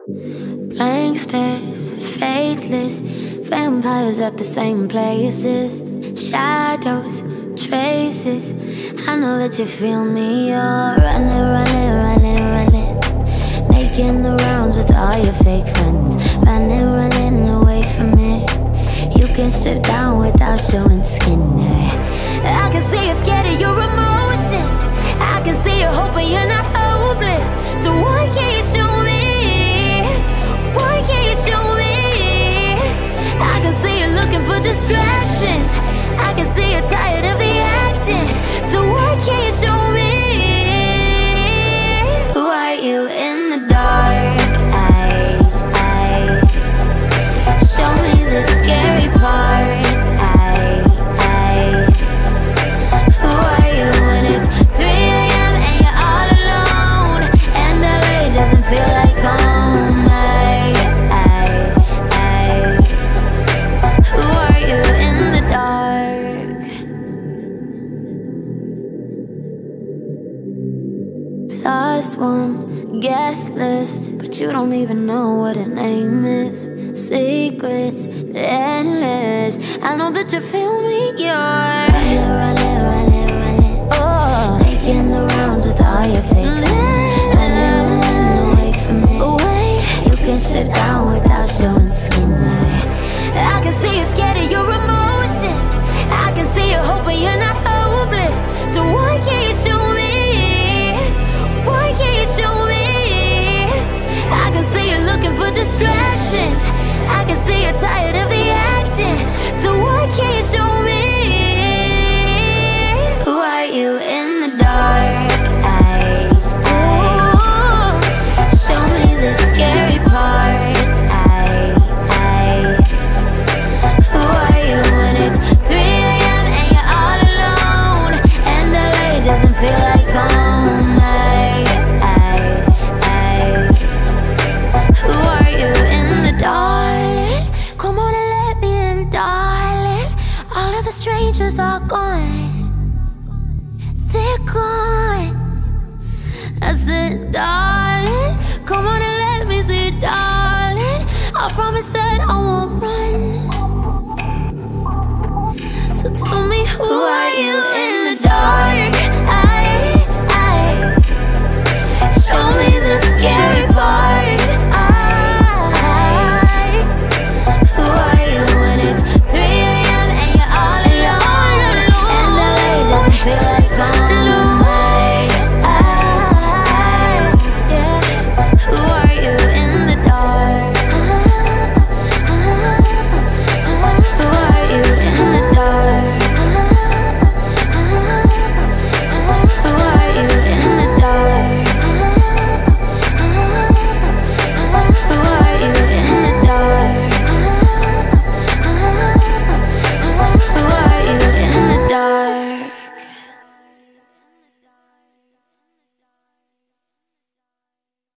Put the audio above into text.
Blank stares, faithless, vampires at the same places. Shadows, traces, I know that you feel me. You're running, running, running, running, making the rounds with all your fake friends. Running, running away from it. You can strip down without showing skin. I can see you're scared of your emotions. I can see you're hoping you're not hopeless. So why can't you show me? Why can't you show me? I can see you looking for distractions. I can see you're tired of the acting. So why can't you show me? Who are you in the dark? Show me the scary parts. Who are you when it's 3 AM and you're all alone and LA doesn't feel like home? Who are you in the dark? +1 guest list, but you don't even know what her name is. Secrets endless. I know that you feel me. You're running, running, running, running. Oh, making the rounds with all your fake friends. Running, running away from me. Away. You can slip down without showing skin. I can see you're scared of your emotions. I can see you hoping you're not hopeless. So why can't you show me? Why can't you show me? I can see you looking for distractions. I can see you're tired of the acting. So why can't you show me? Who are you in the dark? Show me the scary parts. Who are you when it's 3 AM and you're all alone and LA doesn't feel like home? Who are you in the dark? Come on and let me in, darling. All of the strangers are gone. They're gone. I said, darling, come on and let me see, darling. I promise that I won't run.